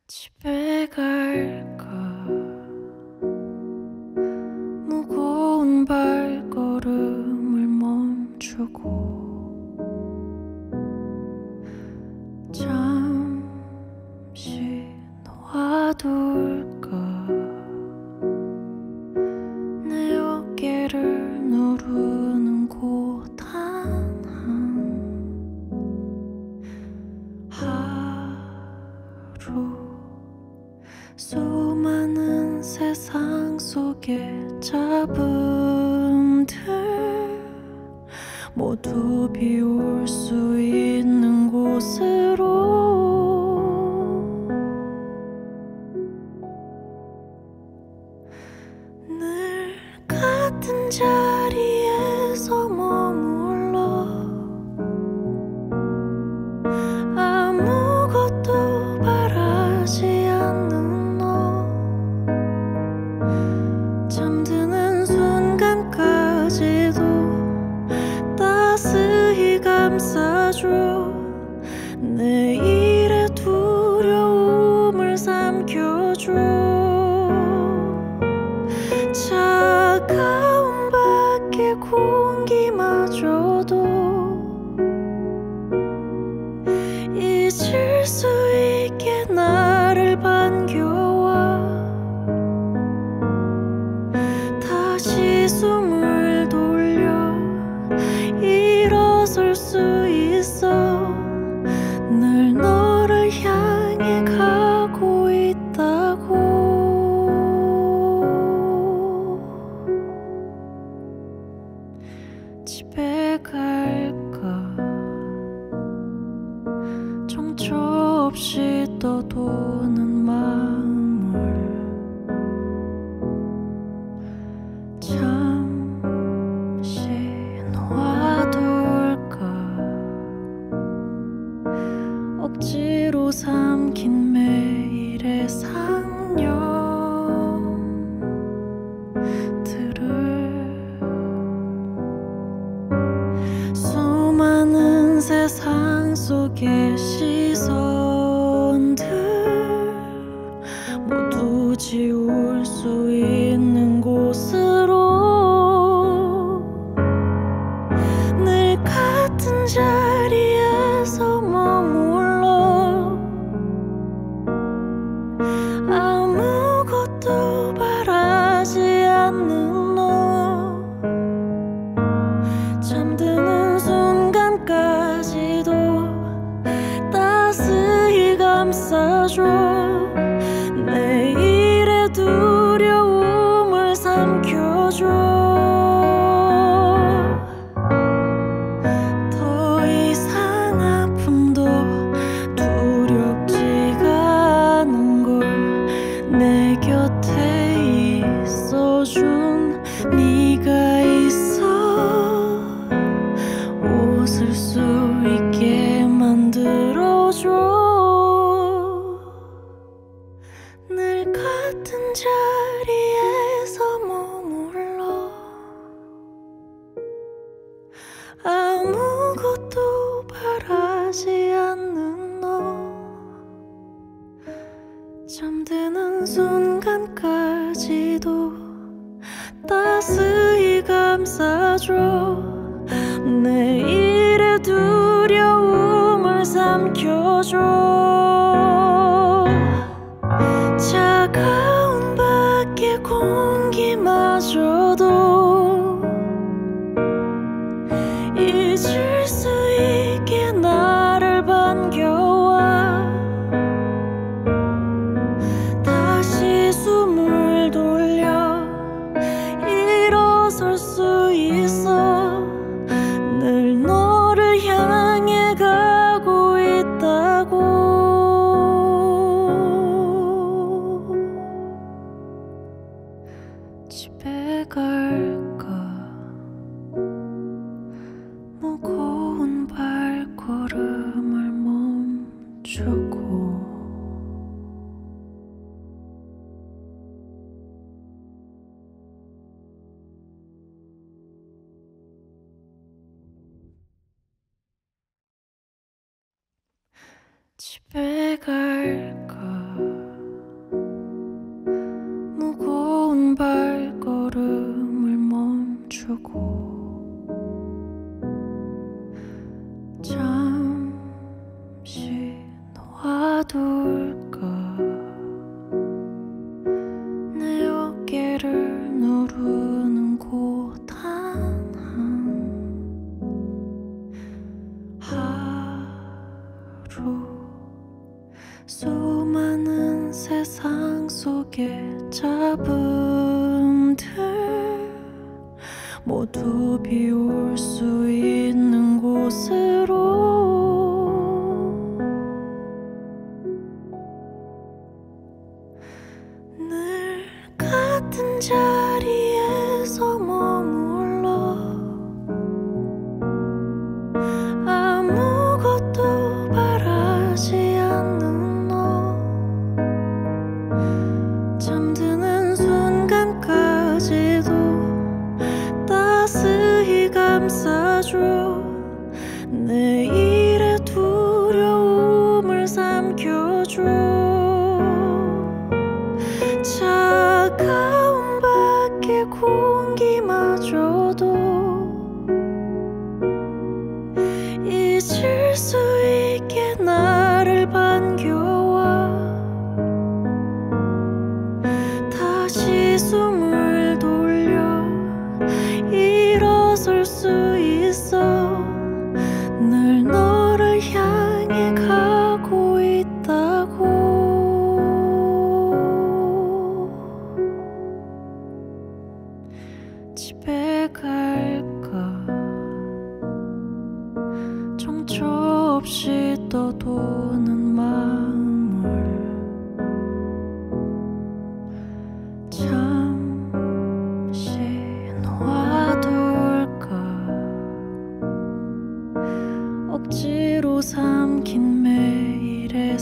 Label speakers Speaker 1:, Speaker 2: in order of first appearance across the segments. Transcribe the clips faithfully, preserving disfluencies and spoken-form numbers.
Speaker 1: 집에 갈까 무거운 발걸음을 멈추고 잠시 놓아둘까 내 어깨를 누르는 고단한 하루 수많은 세상 속의 잡음들 모두 비울 수 있는 곳으로 늘 같은 자리에서 머물러 아무것도 바라지 않는 너 잠드는 순간까지도 따스히 감싸줘 내일의 두려움을 삼켜줘 차가운 밖의 공기마저도 잊을 수 있게 나를 반겨와 다시 숨을 돌려 일어설 수 있어 늘 너를 향해 가고 있다고 집에 갈까 정처 없이 떠도는 마음을 잠시 놓아둘까 억지로 삼킨 매일의 상념들을 수많은 세상 속의 시선들 모두 지울 수 있는 곳으로 늘 같은 자리에서 머물러 아무것도 바라지 않는 너 잠드는 순간까지도 따스히 감싸줘 내일의 두려움을 삼켜줘 더 이상 아픔도 두렵지가 않은 걸 내 곁에 있어준 네가 있어 웃을 수 있게 만들어줘 늘 같은 자리에서 머물러 아무것도 바라지 않는 너 잠드는 순간까지도 따스히 감싸줘 내일의 두려움을 삼켜줘 차가운 밖의 공기마저도 잊을 수 있게 나를 반겨와 다시 숨을 돌려 일어설 수 있어 늘 너를 향해 가고 있다고 집에 갈까 무거운 발걸음을 멈추고 집에 갈까 잠시 놓아둘까 내 어깨를 누르는 고단한 하루 수많은 세상 속의 잡음들 모두 비울 수 있는 곳으로 늘 같은 자리에서 머물러 아무것도 바라지 않는 너 잠드는 순간까지도 따스히 감싸줘 내일의 두려움을 삼켜줘 차가운 밖의 공기마저도 잊을 수 있게 나를 반겨와 다시 숨을 돌려 일어설 수 있어 늘 너를 향해 가고 있다고 집에 갈까 정처 없이 떠도는 마음을 잠시 놓아둘까 억지로 삼킨 매일의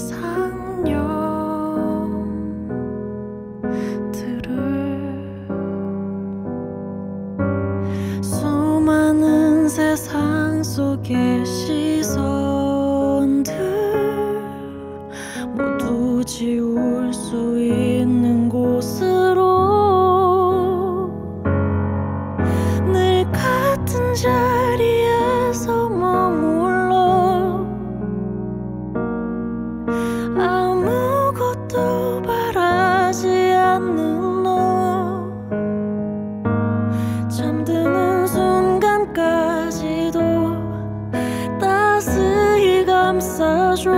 Speaker 1: 상념들을 수많은 세상 속의 시선들 모두 지울 수 있는 곳으로 늘 같은 자리에서 머물러 아무것도 바라지 않는 너 잠드는 순간까지도 따스히 감싸줘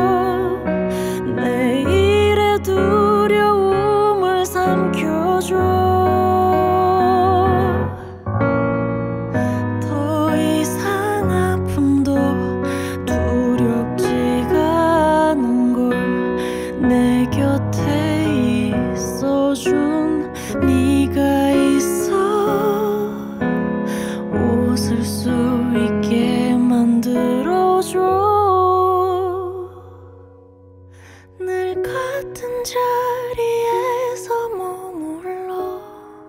Speaker 1: 내일의 두려움을 삼켜줘 더 이상 아픔도 두렵지가 않은 걸 내 곁에 있어준 네가 있어 웃을 수 있게 만들어줘 늘 같은 자리에서 머물러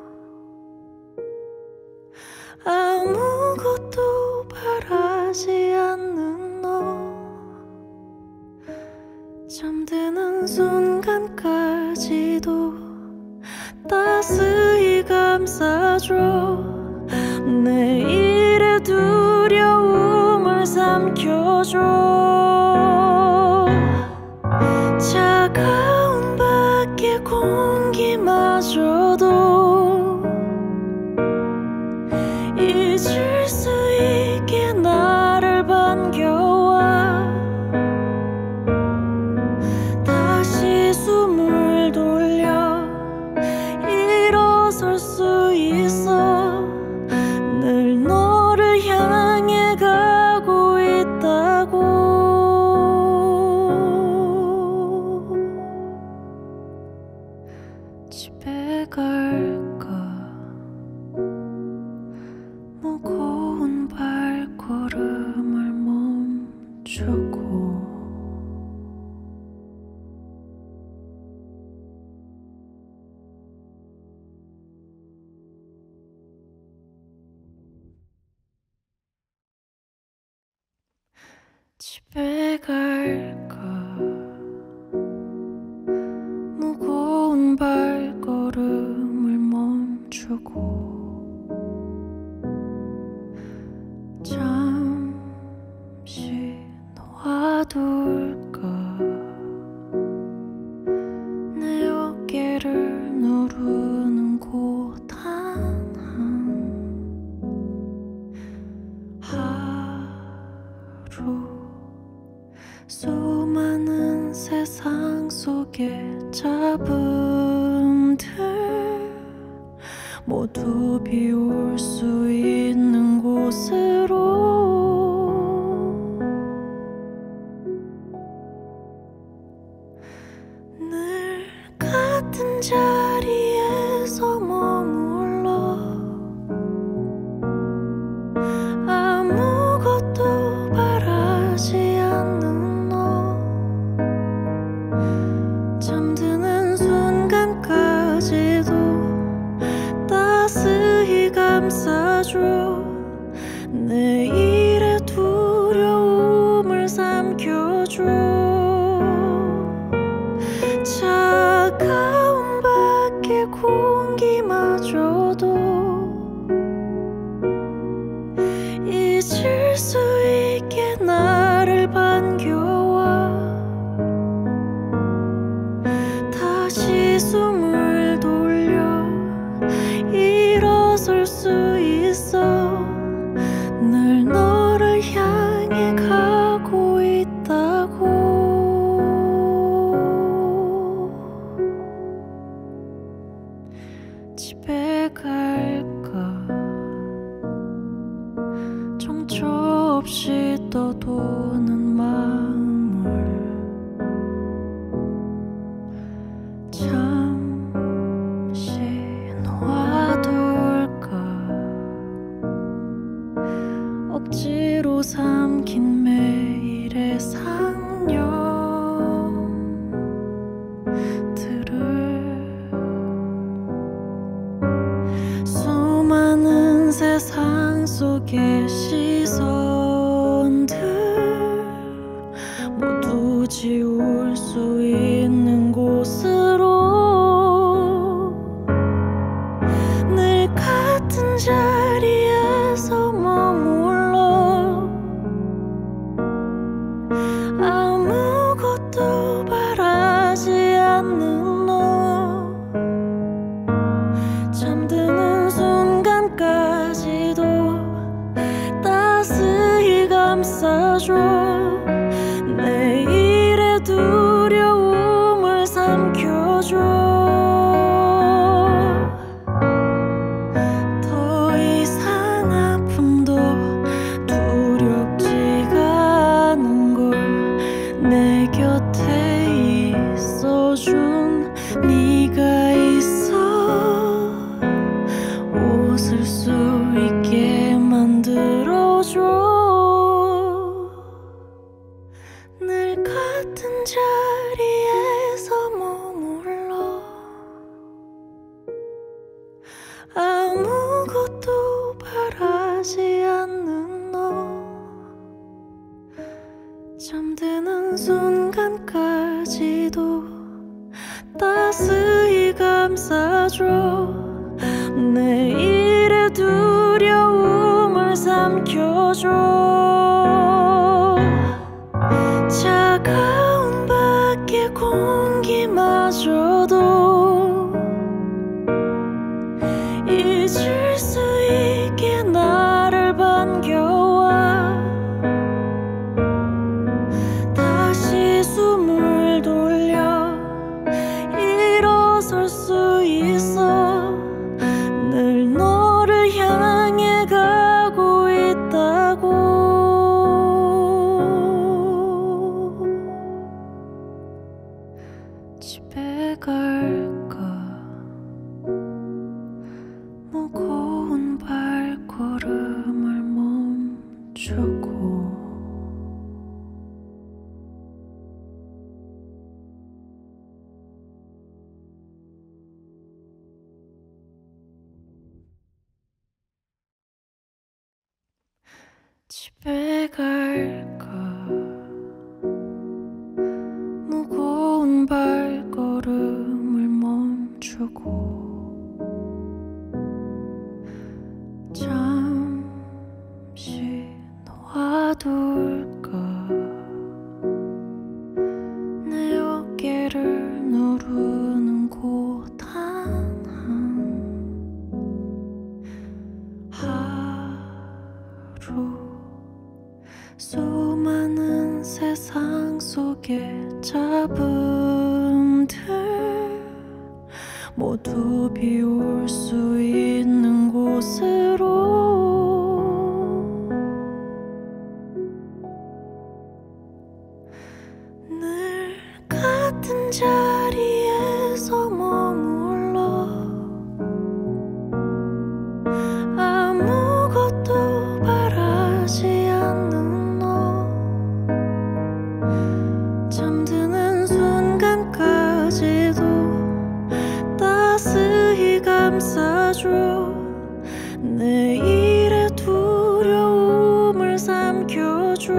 Speaker 1: 아무것도 바라지 않는 너 잠드는 순간까지도 따스히 감싸줘 내일의 두려움을 삼켜줘 차가운 밖의 공기마저도 잊을 수 있게 나를 반겨와 다시 숨을 돌려 일어설 수 있어 늘 너를 향해 가고 있다고 집에 갈까 무거운 발걸음을 멈추고 집에 갈까 무거운 발걸음을 멈추고 속에 잡음들 모두 비울 수 있는 곳으로 늘 같은 자리에서 머물러 아무것도 바라지 않는 너 잠드는 순간까지도 따스히 감싸줘 내일의 두려움을 삼켜줘 차가운 밖의 공기마저도 잊을 수 있게 나를 반겨와 다시 숨을 돌려 일어설 수 있어 늘 너를 향해 가고 있다고 집에 갈까 정처 없이 떠도는 마음을 잠시 놓아둘까 억지로 삼킨 매일의 상념들을 수많은 세상 속의 시선들 모두 지울 수 있는 곳으로 늘 같은 자리에서 머물러 아무것도 바라지 않는 너 잠드는 순간까지도 따스히 감싸줘 내일의 두려움을 삼켜줘 더 이상 아픔도 두렵지가 않은 걸 내 곁에 있어준 네가 있어 웃을 수 있게 만들어줘 늘 같은 자리에서 머물러 아무것도 바라지 않는 너 잠드는 순간까지도 따스히 감싸줘 내일의 두려움을 삼켜줘 차가운 밖의 공기마저도 잊을 수 있게 나를 반겨와 다시 숨을 돌려 일어설 수 있어 늘 너를 향해 가고 있다고 집에 갈까 무거운 발걸음을 멈추고 집에 갈까 무거운 발걸음을 멈추고 잠시 놓아둘까 내 어깨를 누르는 고단한 하루 수많은 세상 속의 잡음들 모두 비울 수 있는 곳으로 늘 같은 자리에서 머물러 아무것도 바라지 않는 너 잠드는 순간까지도 따스히 감싸줘 내일의 두려움을 삼켜줘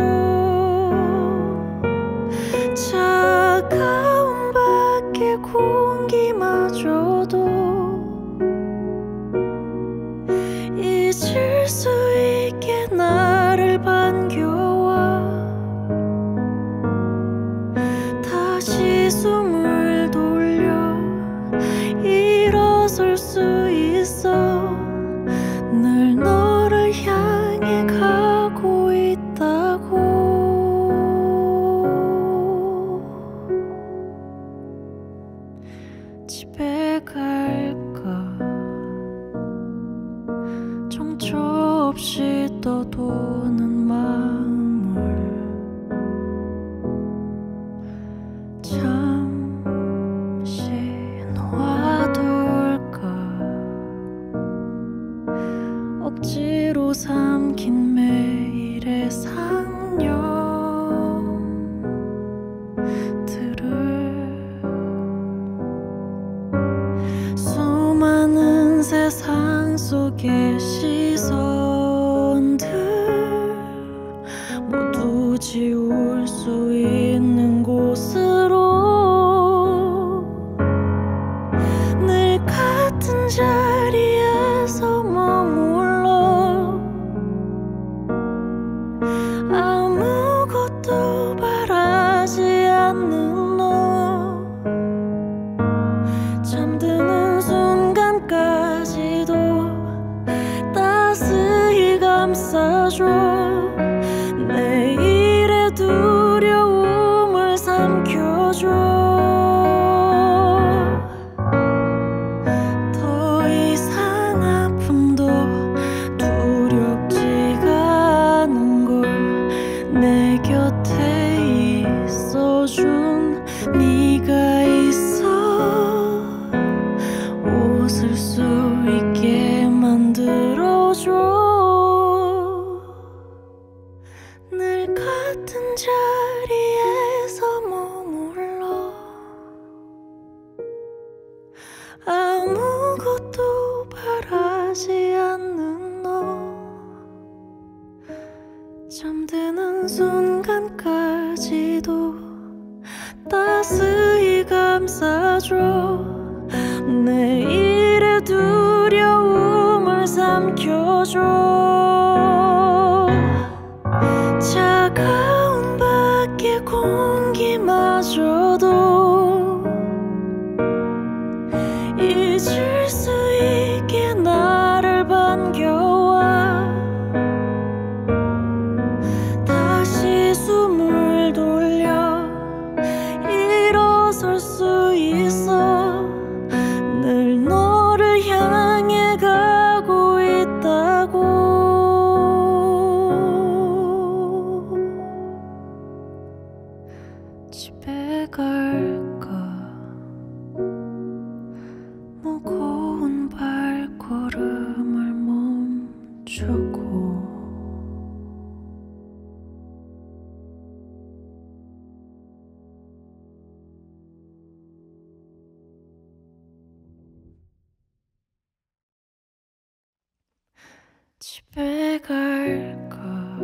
Speaker 1: 차가운 밖의 공기마저도 잊을 수 있게 나를 반겨와 다시 숨을 돌려 일어설 수 있어 늘 너를 향해 가고 있다고 집에 갈까 정처 없이 떠도는 마음을 잠시 놓아둘까 억지로 삼킨 매일의 상념들을 수많은 세상 속의 시선들 모두 지울 수 있는 곳으로 늘 같은 자리에서 머물러 아무것도 바라지 않는 너 잠드는 순간까지도 따스히 감싸줘 내일의 두려움을 삼켜줘 더 이상 아픔도 두렵지가 않은 걸 내 곁에 있어준 네가 있어 웃을 수 있게 만들어줘 늘 같은 자리에서 머물러 아무것도 바라지 않는 너 잠드는 순간까지도 따스히 감싸줘 내일의 두려움을 삼켜줘 차가운 밖의 공기마저도 잊을 수 있게 나를 반겨와 다시 숨을 돌려 일어설 수 있어 늘 너를 향해 가고 있다고 집에 갈까 무거운 발걸음을 멈추고 집에 갈까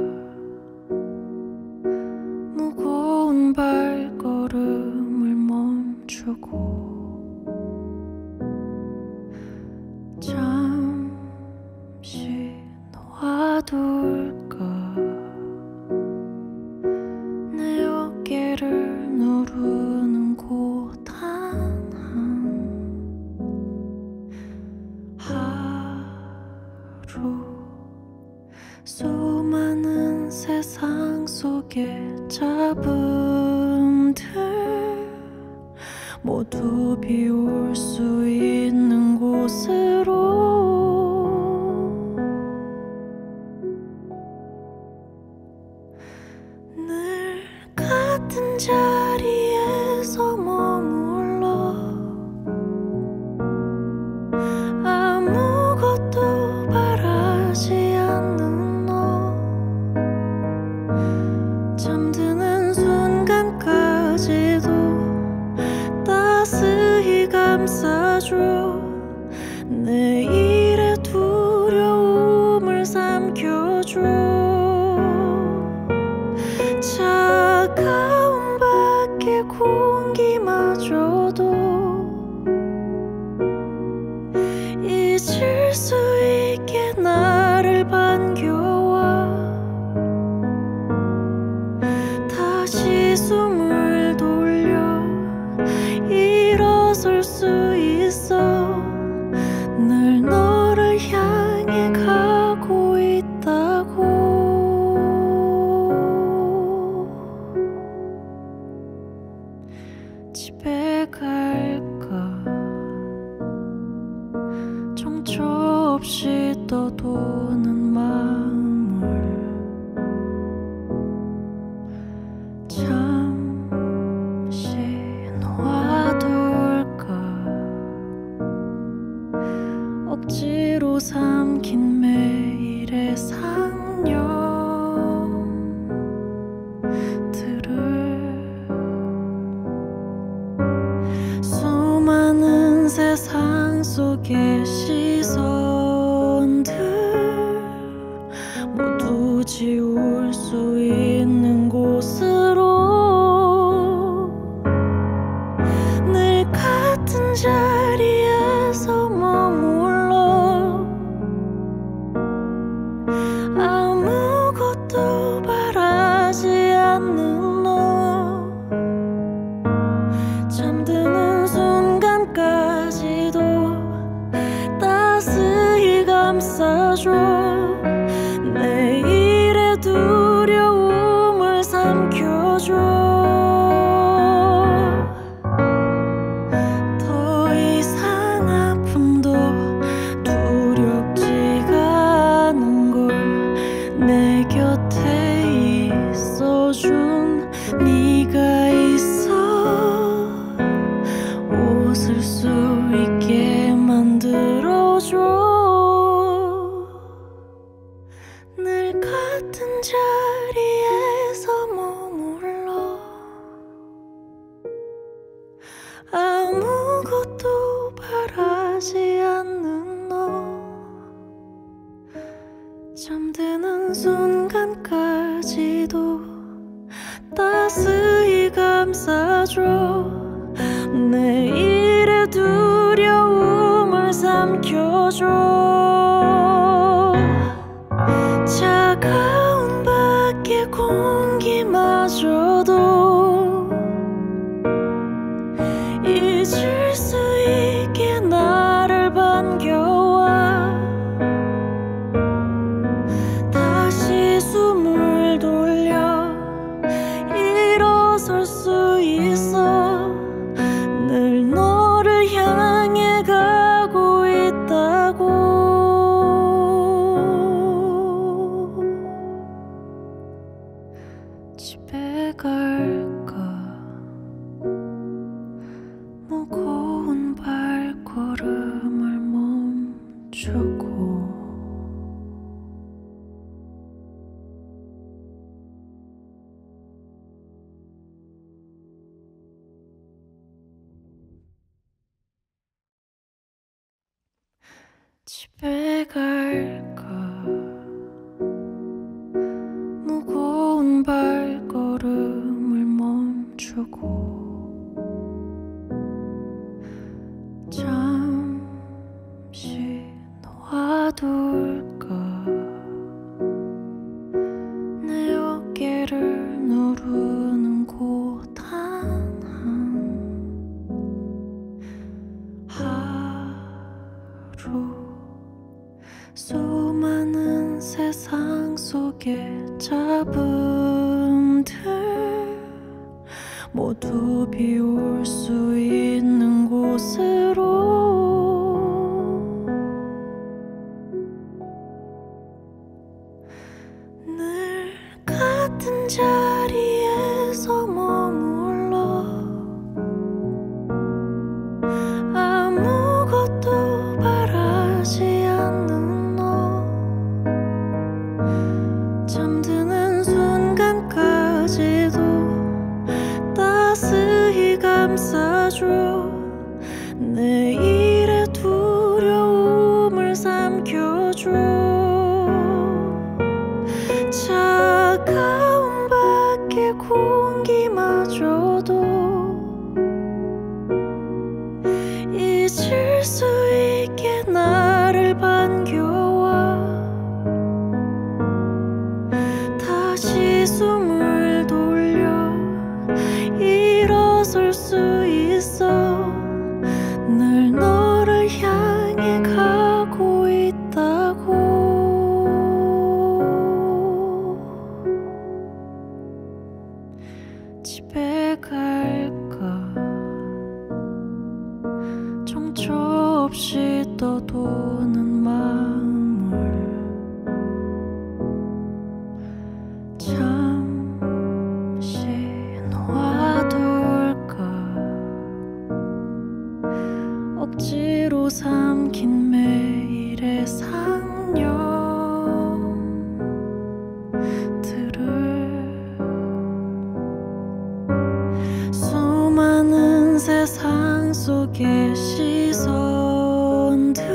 Speaker 1: 무거운 발걸음을 멈추고 잠시 놓아둘까 내 어깨를 누르는 고단한 하루 수많은 세상 속의 잡음들 모두 비울 수 있는 곳으로 늘 같은 자리에서 머물러 아무것도 바라지 않는 너 잠드는 순간까지도 따스히 감싸줘 내일의 두려움을 삼켜줘 차가운 밖의 공기마저도 잊을 수 있게 나를 반겨와 다시 숨을 돌려 일어설 수 있어 늘 너를 향해 가고 있다고 집에 갈까 정처 없이 떠도는 마음을 잠시 놓아둘까 억지로 삼킨 매일의 상념들을 수많은 세상 속의 시선들 모두 지울 수 있는 곳으로 늘 같은 자리에서 머물러 아무것도 바라지 않는 너 잠드는 순간까지도 따스히 감싸줘 내일의 두려움을 삼켜줘 더 이상 아픔도 두렵지가 않은 걸 내 곁에 있어준 네가 있어 웃을 수 있게 만들어줘 늘 같은 자리에서 머물러 아무것도 바라지 않는 너 잠드는 순간까지도 따스히 감싸줘 내일의 두려움을 삼켜줘 차가운 밖의 공기마저도 잊을 수 있게 나를 반겨와 다시 숨을 돌려 일어설 수 있어 늘 너를 향해 가고 있다고 집에 갈까 무거운 발걸음을 멈추고 집에 갈까 무거운 발걸음을 멈추고 잠시 놓아둘까 내 어깨를 누르는 고단한 하루 수많은 세상 속의 잡음들 모두 비울 수 있는 내일의 두려움을 삼켜줘. 차가운 밖의 공기마저도 잊을 수 있게 나를 반겨와. 다시 숨을 돌려 일어설 수 있어. 늘 너를 향해 가고 있다고. 집에 갈까 정처 없이 떠도는 마음을 잠시 놓아둘까. 억지로 삼킨 매일의 상념들을 수많은 세상 속의 시선들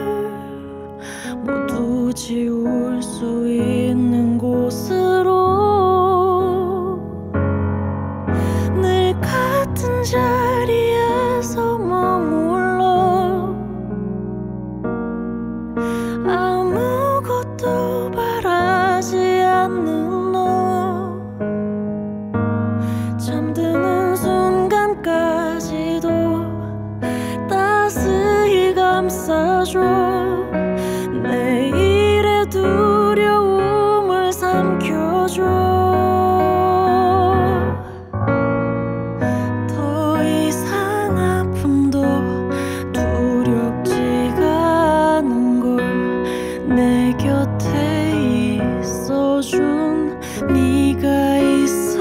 Speaker 1: 모두 지울 수 있는 곳으로 늘 같은 자리에서 머물러 아무것도 바라지 않는 너. 잠드는 순간까지도 따스히 감싸줘. 내일의 두려움을 삼켜줘. 더 이상 아픔도 두렵지가 않은 걸 내 곁에 있어준 네가 있어.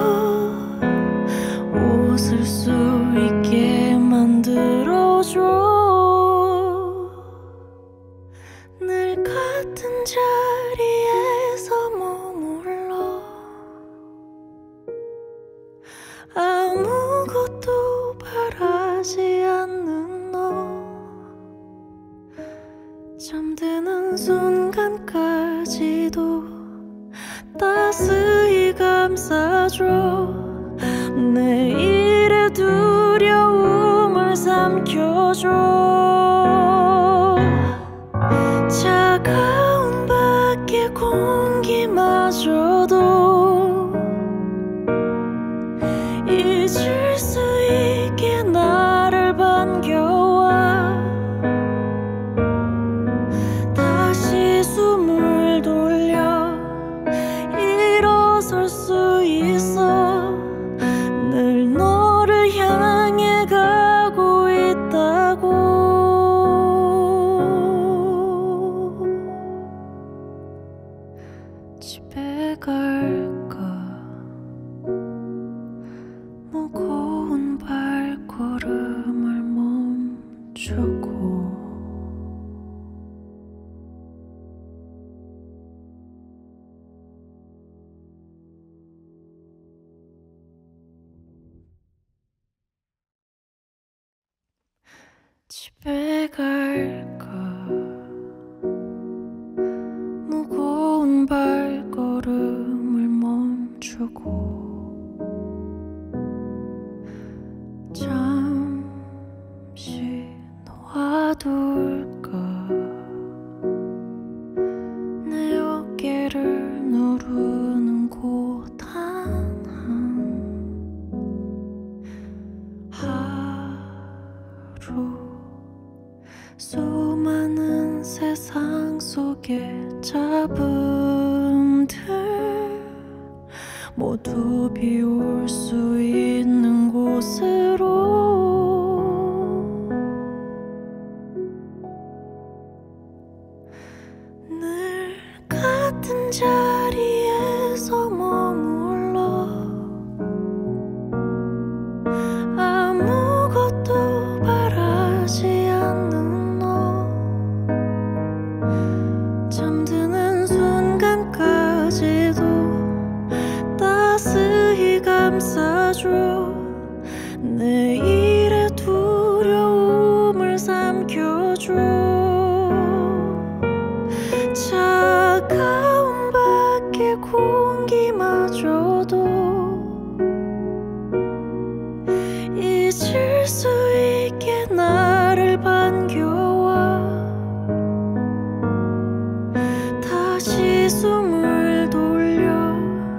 Speaker 1: 웃을 수 있게 만들어줘. 늘 같은 자리에서 머물러 아무것도 바라지 않는 너. 잠드는 순간까지도 따스히 감싸줘. 내일의 두려움을 삼켜줘. 차가운 밖의 공기마저도 잊을 수 있게 나를 반겨와. 다시 숨을 돌려 일어설 수 있어. 늘 너를 향해 가고 있다고. 집에 갈까 무거운 발걸음을 멈추고 집에 갈까 무거운 발걸음을 멈추고 잠시 놓아둘까. 내 어깨를 누르는 고단한 하루. 수많은 세상 속의 잡음들 모두 비울 수 있는 곳으로 늘 같은 자리에서 머물러 아무것도 바라지 않는 너. 잠드는 순간까지도 따스히 감싸줘. 내일의 두려움 삼켜줘. 차가운 밖의 공기마저도 잊을 수 있게 나를 반겨와. 다시 숨을 돌려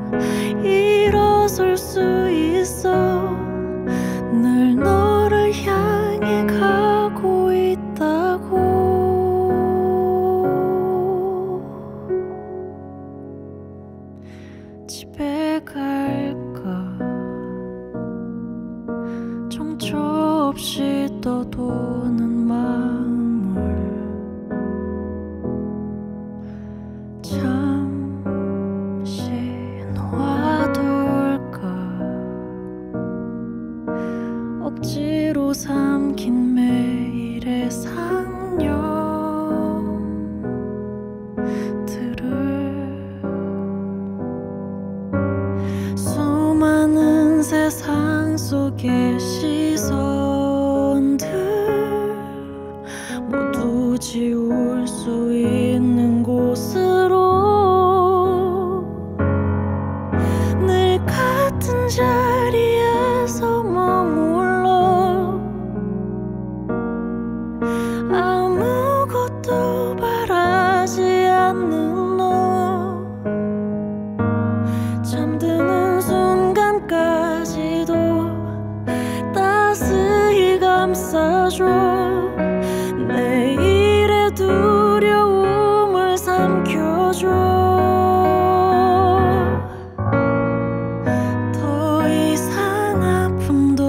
Speaker 1: 일어설 수 있어. 늘 너를 향해 가고 있다고. 집에 갈까 정처 없이 떠도는 마음을 잠시 놓아둘까. 억지로 삼킨 매일의 상념들을 수많은 세상 속의 시선들 모두 지울 수 있는 곳으로 늘 같은 자리에서 머물러 아무것도 바라지 않는 너. 잠드는 순간까지도 따스히 감싸줘. 내일의 두려움을 삼켜줘. 더 이상 아픔도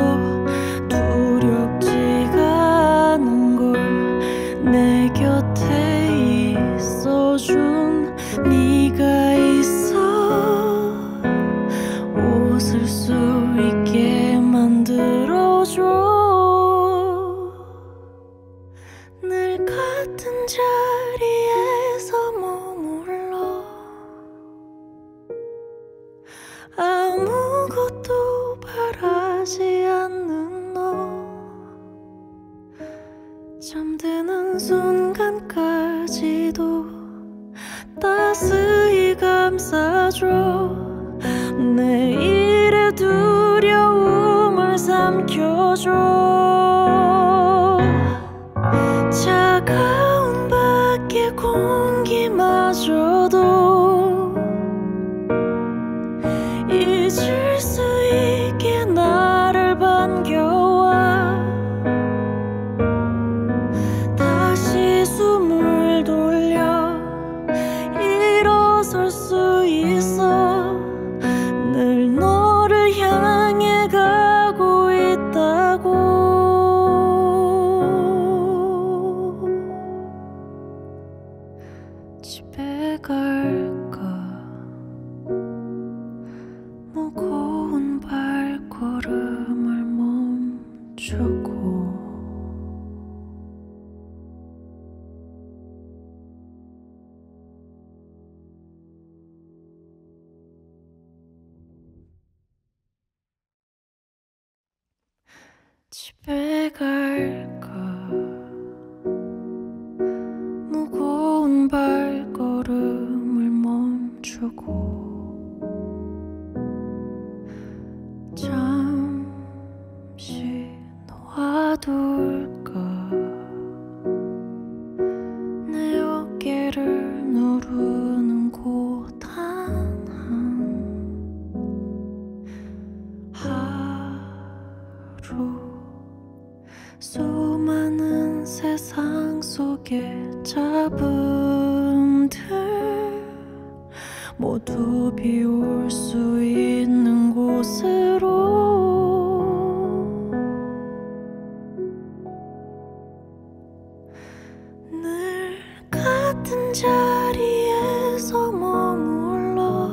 Speaker 1: 두렵지가 않은 걸 내 곁에 있어준 네가 있어. 웃을 수 있게 만들어줘. 늘 같은 자리에서 머물러 아무것도 바라지 않는 너. 잠드는 순간까지도 따스히 감싸줘. 내일의 두려움을 삼켜줘. 차가운 밖의 공기마저도 잊을 수 있게 나를 반겨와. 다시 숨을 돌려 일어설 수 있어. 늘 너를 향해 가고 있다고. 집에 갈까 무거운 발걸음을 멈추고. 집에 갈까 무거운 발걸음을 멈추고. 잠시 놓아둘까. 내 어깨를 누르는 고단한 하루. 수많은 세상 속의 잡음들 모두 비울 수 있는 곳으로 늘 같은 자리에서 머물러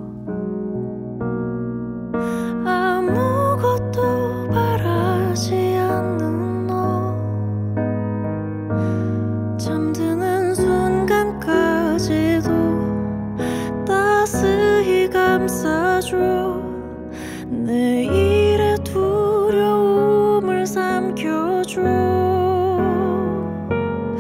Speaker 1: 아무것도 바라지 않는 너. 잠드는 순간까지도 따스히 감싸줘. 내일의 두려움을 삼켜줘.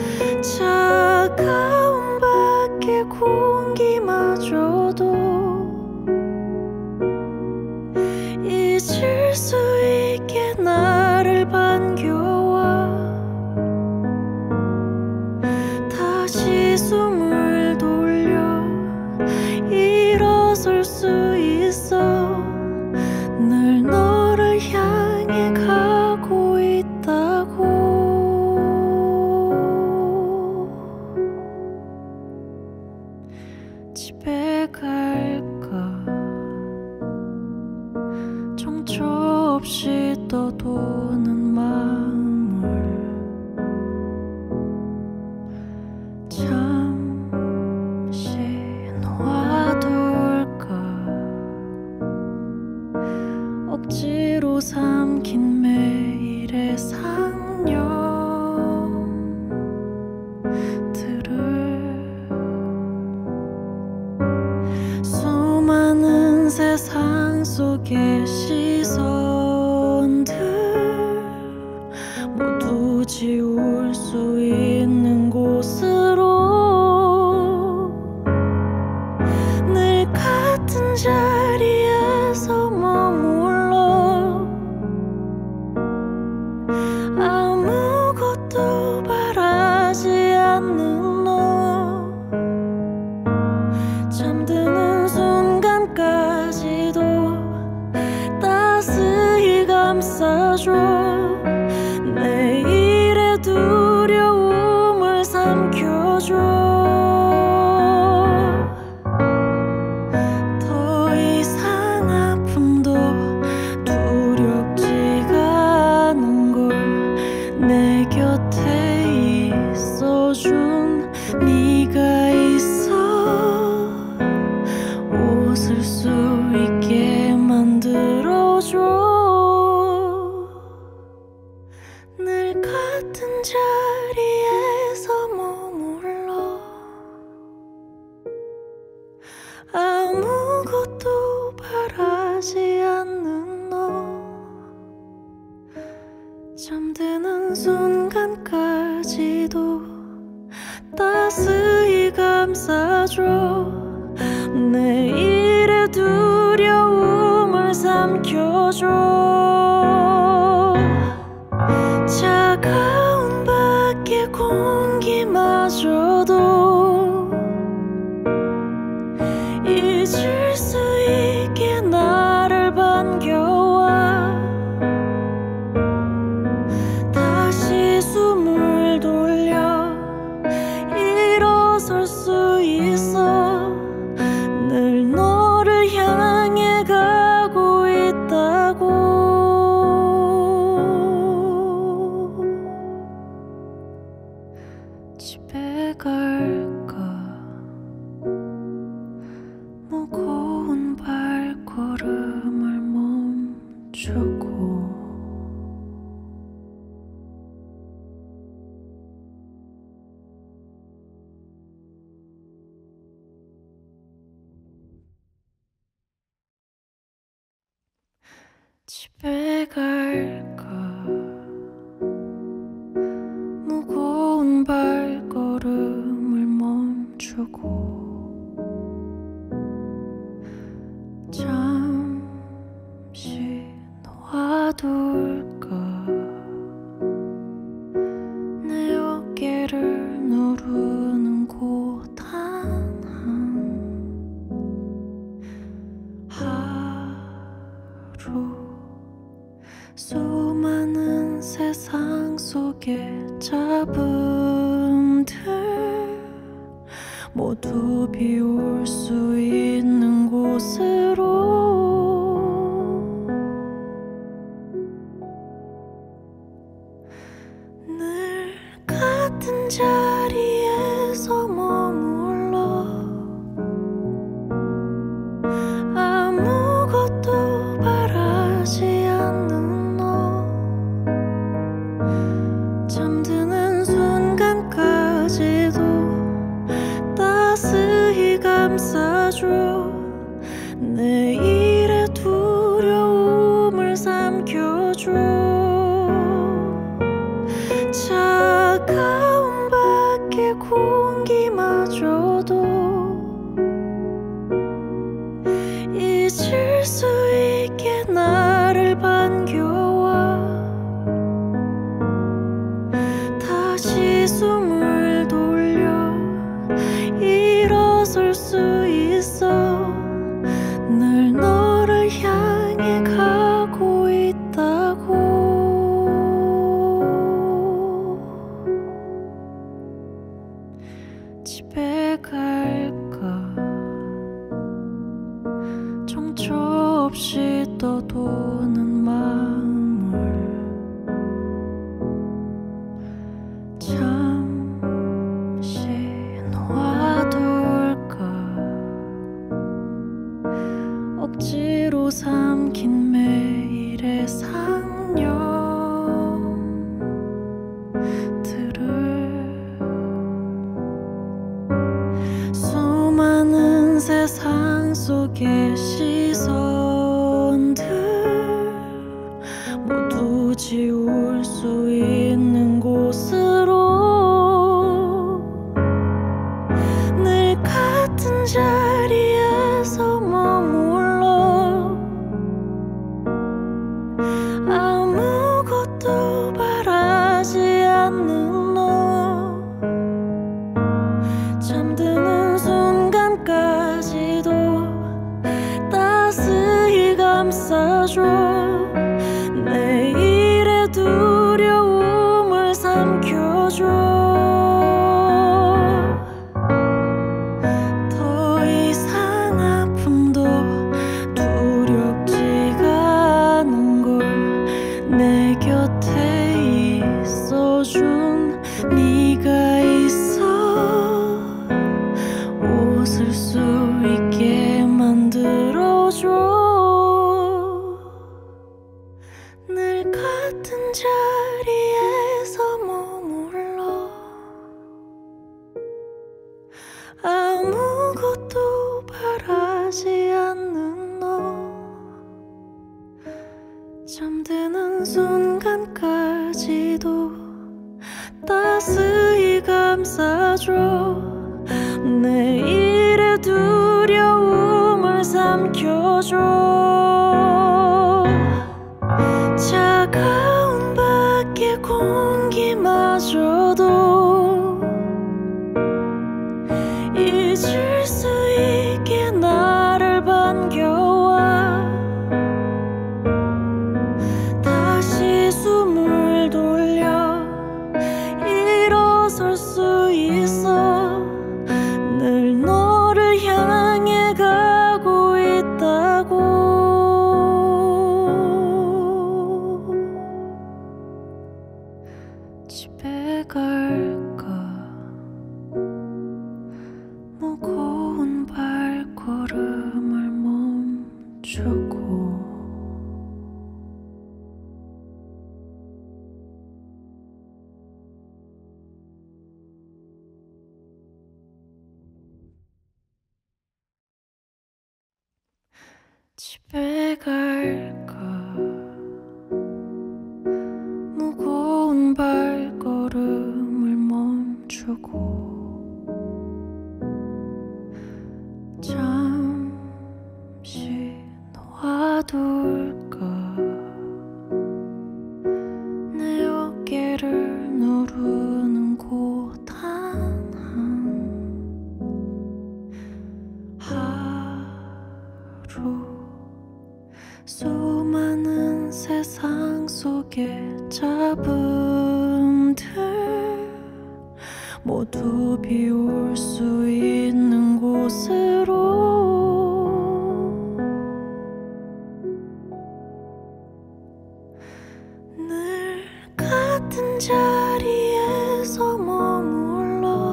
Speaker 1: 지울 수 있는 곳으로 늘 같은 자리에서 머물러 아무것도 바라지 않는 너 잠드는 순간까지도 따스히 감싸줘 내일의 두려움을 삼켜줘 더 이상 아픔도 두렵지가 않은 걸 내 곁에 있어준 네가 있어 웃을 수 있게 만들어줘 늘 같은 자리에서 머물러 아무것도 바라지 않는 너 잠드는 순간까지도 따스히 감싸줘 내일의 두려움을 삼켜줘 차가운 밖의 공기마저도 잊을 수 있게 나를 반겨와 다시 숨을 돌려 일어설 수 있어 늘 너를 향해 가고 있다고 집에 갈까 무거운 발걸음을 멈추고 집에 갈까 무거운 발걸음을 멈추고 잠시 놓아둘까 내 어깨를 누르는 고단한 하루 수많은 세상 속의 잡음들 모두 비울 수 있는 곳으로 늘 같은 자리에서 머물러 아무것도 바라지 않는 너 잠드는 순간까지도 따스히 감싸줘 내일의 두려움을 삼켜줘 차가운 밖의 공기마저도 잊을 수 있게 나를 반겨와 다시 숨을 돌려 일어설 수 있어 늘 너를 향해 가고 있다고 집에 갈까 정처 없이 떠도는 마음을 잠시 놓아둘까 억지로 삼킨 매일의 상념들을 수많은 세상 속의 시선들 모두 지울 수 있는 곳 따스히 감싸줘. 내일의 두려움을 삼켜줘. 차가운 밖의 공기마저도 잊을 수 있게 나를 반겨와. 다시 숨을 돌려 일어설 수 있어. 늘 너를 향해 가고 있다고. 집에 갈까? 무거운 발걸음을 멈추고. 집에 갈까? 무거운 발걸음을 멈추고. 잠시 놓아둘까? 내 어깨를 누르는 고단한 하루. 수많은 세상 속의 잡음들 모두 비울 수 있는 곳으로. 늘 같은 자리에서 머물러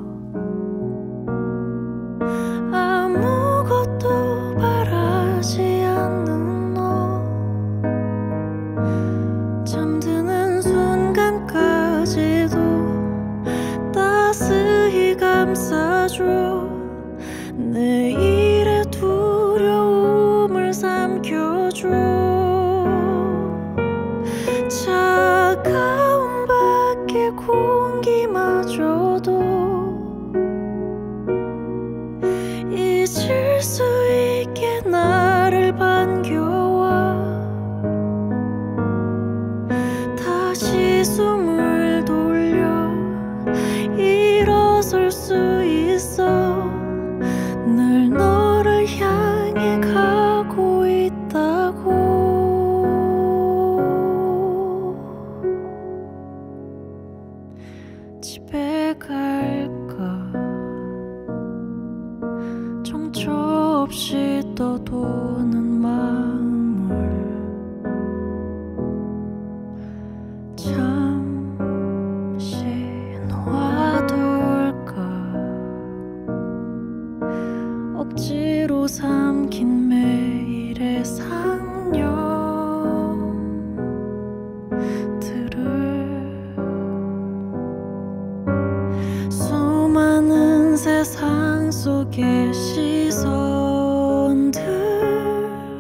Speaker 1: 아무것도 바라지 않는 너. 잠드는 순간까지도 따스히 감싸줘. 내일의 두려움을 삼켜줘. 차가운 밖의 공기마저도 잊을 수 있게 나를 반겨와. 다시 숨을 돌려 일어설 수 있어. 늘 너를 향해 가고 있다고. 집에 갈까? 정처 없이 떠도는 마음을 잠시 놓아둘까? 억지로 삼킨 매일의 상념들을 수많은 세상 속의 시선들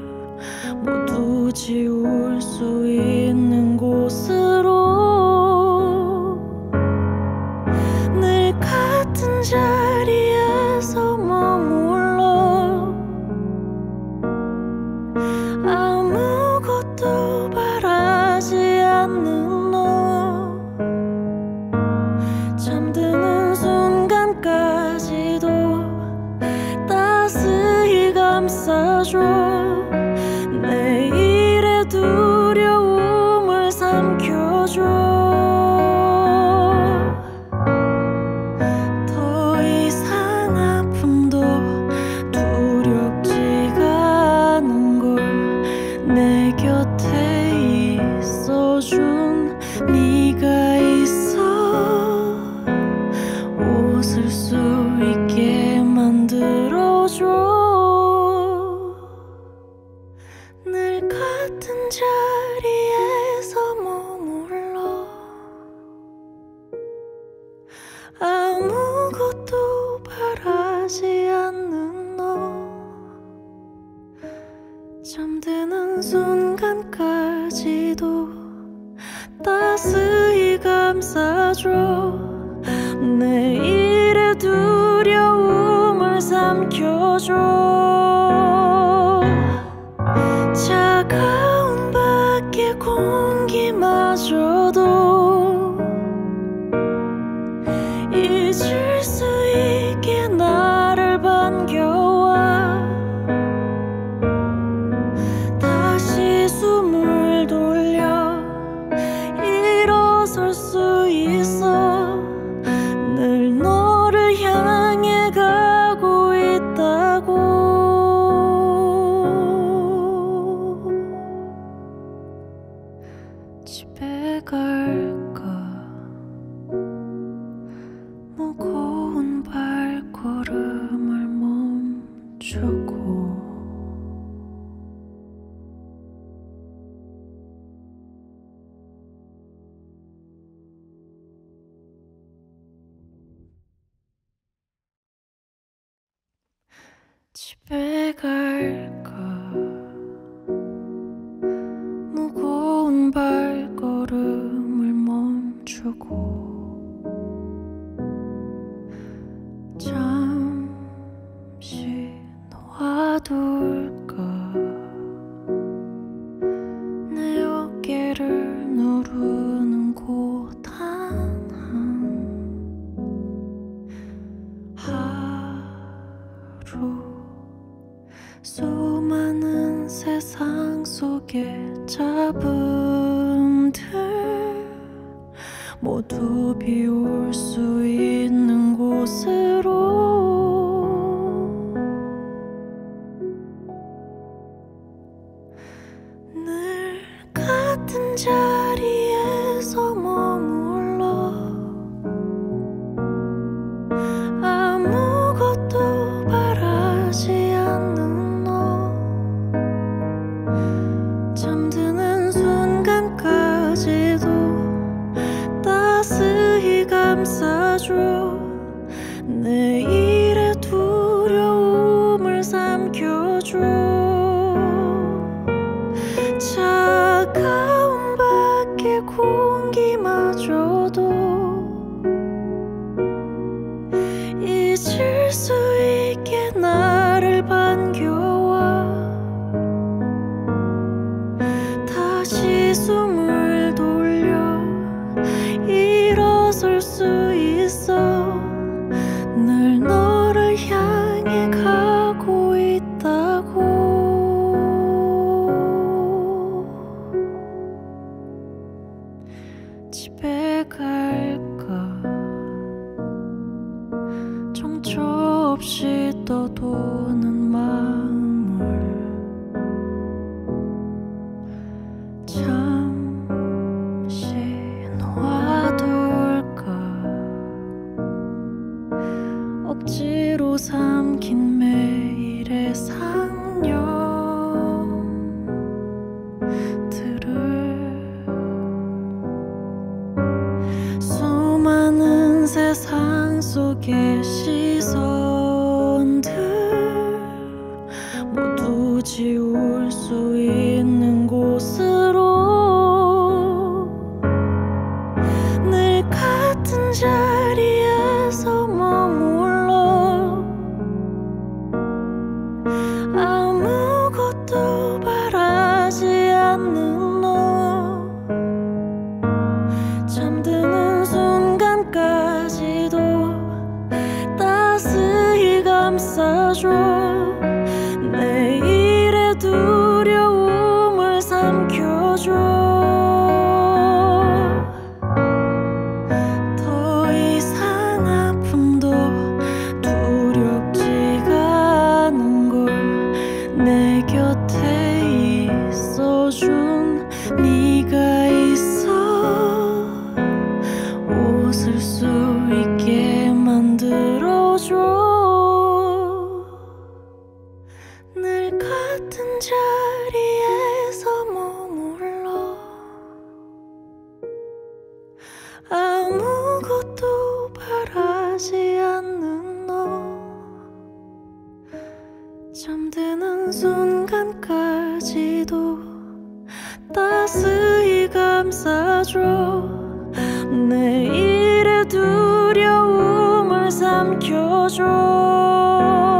Speaker 1: 두려움을 삼켜줘. 차가운 밖의 공기마저도 잊을 수 있게 나를 반겨와. 다시 숨을 돌려 일어설 수 있어. 늘 너를 향해 가고 있다고. 집에 갈까? 무거운 발걸음을 멈추고. 집에 갈까? 무거운 발걸음을 멈추고. 잠시 놓아둘까? 내 어깨를 누르는 고단한 하루. 수많은 세상 속의 잡음들 모두 비울 수 있는 곳으로. 늘 같은 자리에서 머물러 아무것도 바라지 않는 너. 잠드는 순간까지도 따스히 감싸줘. 내일의 두려움을 삼켜줘. 차가운 밖의 공기마저도 잊을 수 있게 나를 반겨와. 다시 숨을 돌려 일어설 수 있어. 늘 너를 향해 가고 있다고. 집에 갈까? 정처 없이 떠도는 마음을 잠시 놓아둘까? 억지로 삼킨 매일의 상념들을 수많은 세상 속의 시선들 모두 지울 수 있는 곳으로. 늘 같은 자리에서 머물러 아무것도 바라지 않는 너. 잠드는 순간까지도 따스히 감싸줘. 내일의 두려움을 삼켜줘. 더 이상 아픔도 두렵지가 않은 걸 내 곁에 있어준 네가 있어. 웃을 수 있게 만들어줘. 늘 같은 자리에서 머물러 아무것도 바라지 않는 너. 잠드는 순간까지도 따스히 감싸줘. 내일의 두려움을 삼켜줘.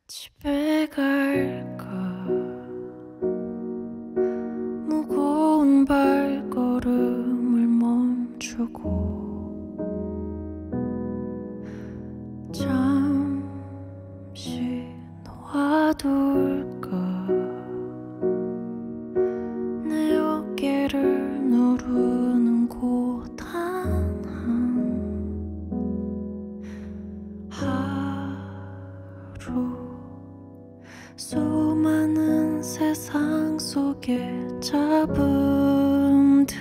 Speaker 1: 집에 갈까 무거운 발걸음을 멈추고 잠시 놓아둘까 내 어깨를 누르는 고단한 하루 수많은 세상 속의 잡음들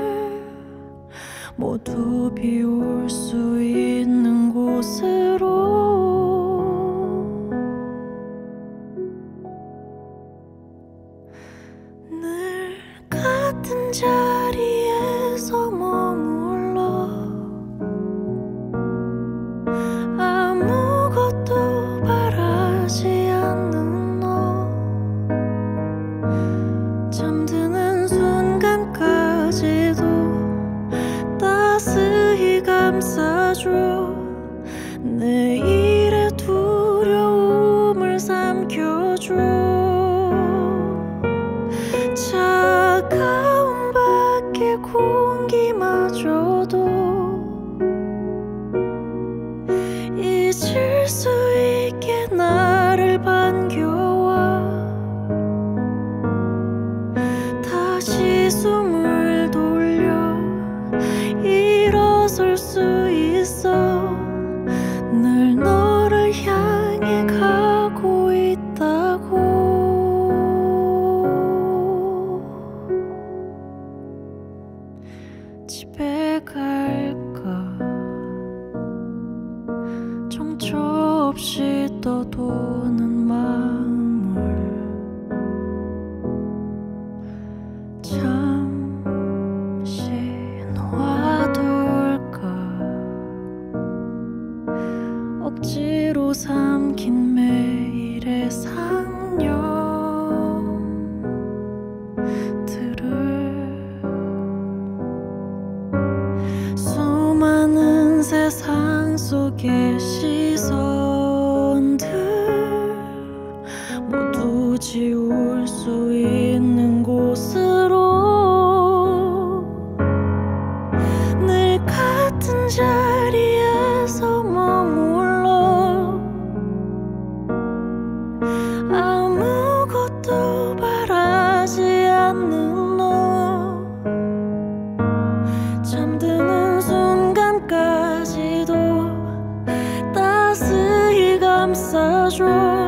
Speaker 1: 모두 비울 수 있는 곳으로 늘 같은 자리에서 머물러 아무것도 바라지 않는 너 잠드는 순간까지도 따스히 감싸줘 내일의 두려움을 삼켜줘 차가운 밖의 공기마저도 잊을 수 있게 나를 반겨와 다시 숨을 돌려 일어설 수 있어 늘 너를 향해 가고 있다고 집에 갈까 정처 없이 떠도는 마음을 잠시 놓아둘까 억지로 삼킨 매일의 상념들을 수많은 세상 속의 시선들 모두 지울 수 있는 곳으로 늘 같은 자리에서 머물러 아무것도 바라지 않는 너 잠드는 순간까지도 따스히 감싸줘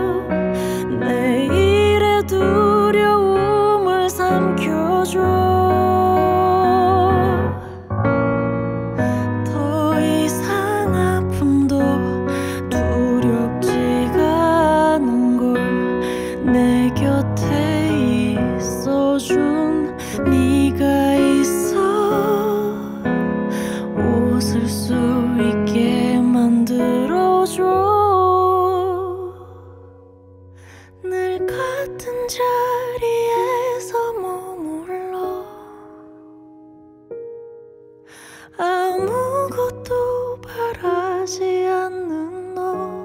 Speaker 1: 내일의 두려움을 삼켜줘 더 이상 아픔도 두렵지가 않은 걸 내 곁에 있어준 네가 있어 웃을 수 있게 만들어줘 늘 같은 자리에서 머물러 아무것도 바라지 않는 너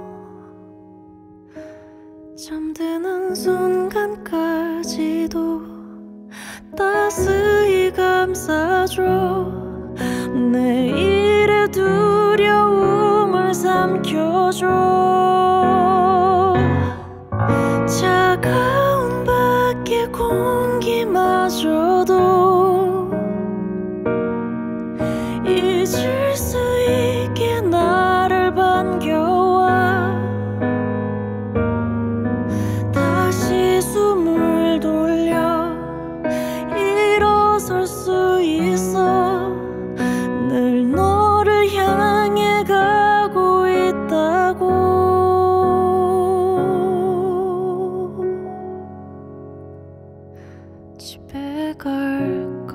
Speaker 1: 잠드는 순간까지도 따스히 감싸줘 내일의 두려움을 삼켜줘 차가운 밖의 공기마저도 잊을 수 있게 나를 반겨와 다시 숨을 돌려 일어설 수 있어 늘 너를 향해 가고 있다고 집에 갈까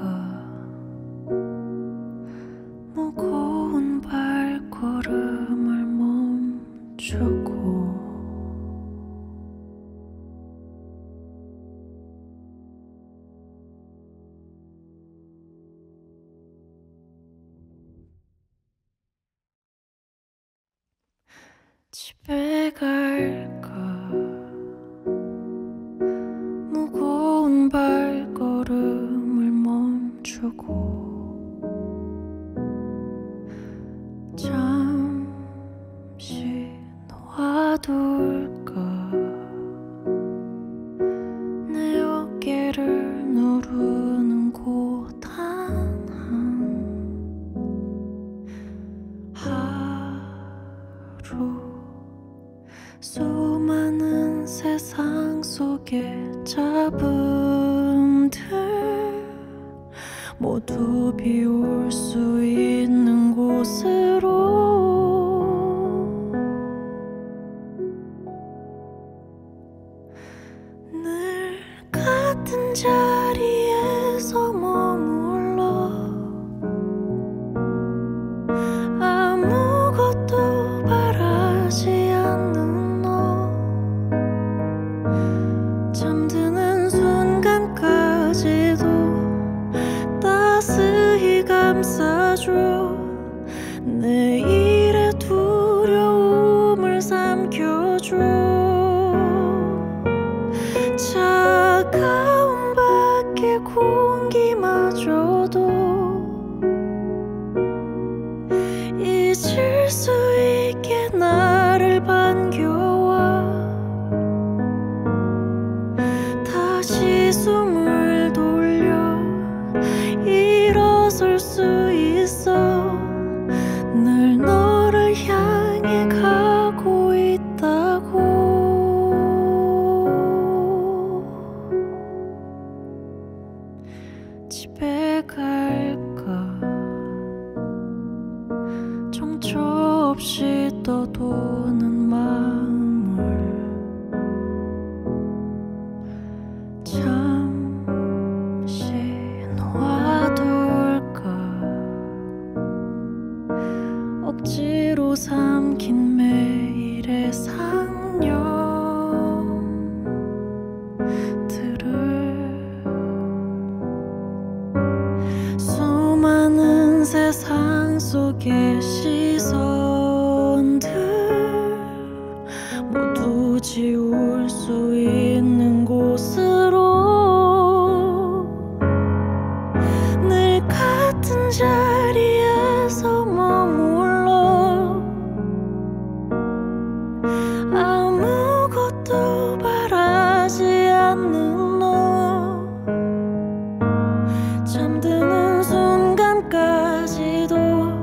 Speaker 1: 무거운 발걸음을 멈추고 집에 갈까 수많은 세상 속의 잡음들 모두 비울 수 있는 곳으로 늘 같은 자리에서 머물러 아무것도 바라지 않는 너 잠드는 순간까지도 따스히 감싸줘 내일의 두려움을 삼켜줘 차가운 밖의 공기마저도 잊을 수 있게 나를 반겨와 다시 숨을 돌려 일어설 수 있어 늘 너를 향해 가고 있다고 집에 갈까 정처 없이 떠도는 마음을 잠시 놓아둘까 억지로 삼킨 매일의 상념들을 수많은 세상 속의 시선들 모두 지울 수 있는 곳으로 늘 같은 자리에서 머물러 아무것도 바라지 않는 너 잠드는 순간까지도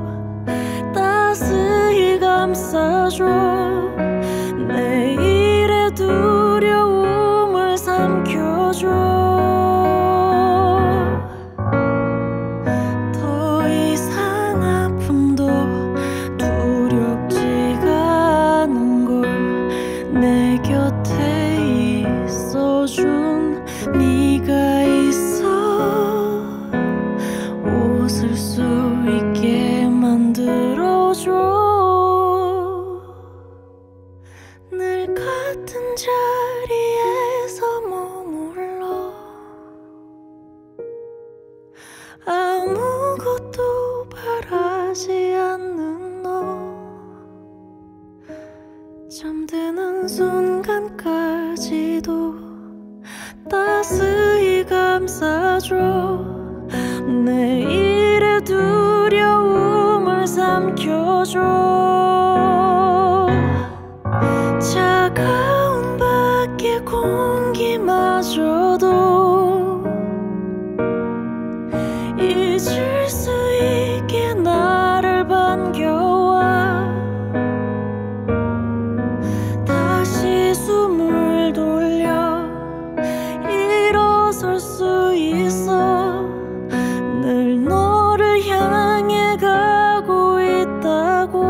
Speaker 1: 따스히 감싸줘 내일의 두려움을 삼켜줘 더 이상 아픔도 두렵지가 않은 걸 내 곁에 있어준 네가 있어 웃을 수 있게 만들어줘 늘 같은 자리에서 머물러 아무것도 바라지 않는 너 잠드는 순간까지도 따스히 감싸줘 내일의 두려움을 삼켜줘 차가운 밖의 공기마저도 잊을 수 있게 나를 반겨와 다시 숨을 돌려 일어설 수 있어 늘 너를 향해 가고 있다고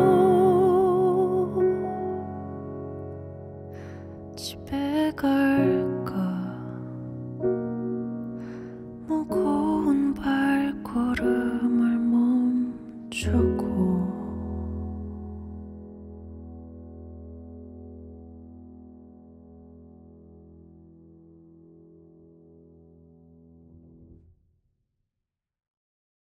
Speaker 1: 집에 갈